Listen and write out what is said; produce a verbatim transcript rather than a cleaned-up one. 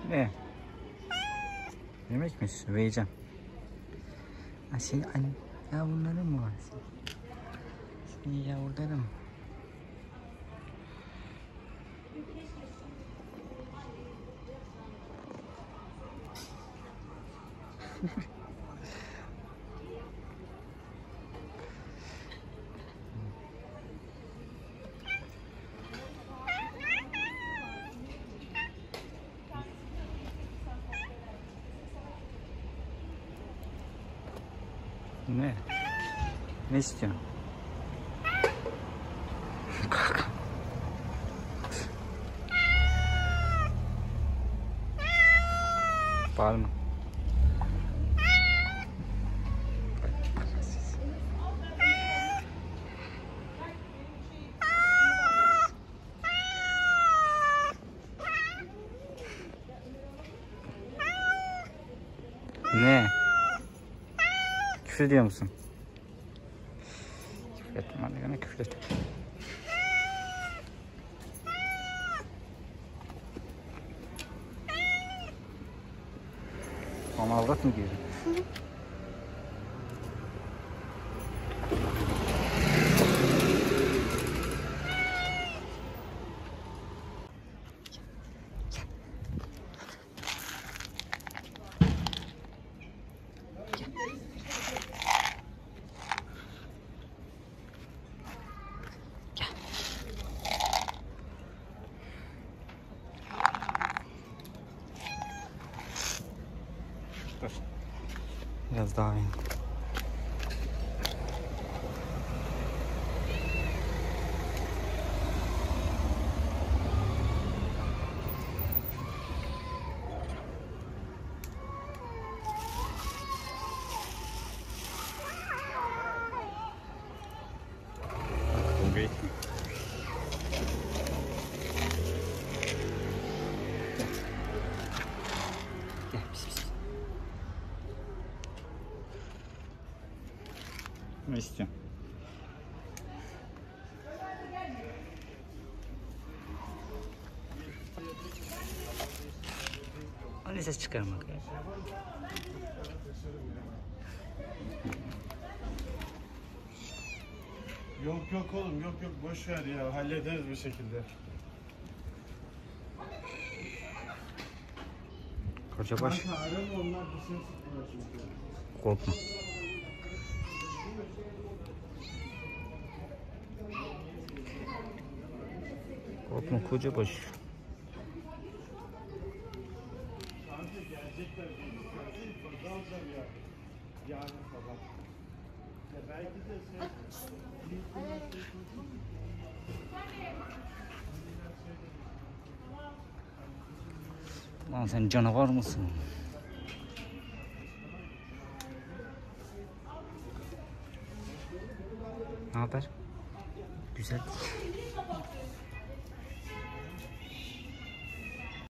Ne? Yemekmiş. Vereceğim. Ha, senin anne yavruların mı var? Senin yavruların mı? Ne? Ne istiyorsun? Bağırma. Ne? Küfür ediyor musun? Küfür etme, hadi gene küfür et. Ama avrat mı diyor? Dur. Biraz daha iyi. Okay. Gel, pis pis. Ne istiyorsun? Anne ses çıkarmak. Yok yok oğlum, yok yok, boş ver ya, hallederiz bir şekilde. Kocabaş. Kanka arama, onlar bir şey sıkmıyor çünkü. Korkma. Korkma Kocabaş. Kanka gelecekler, fazla alacağım ya. Yarın sabah. Ya belki de şey... Lan sen canavar mısın? Ne haber? Güzel.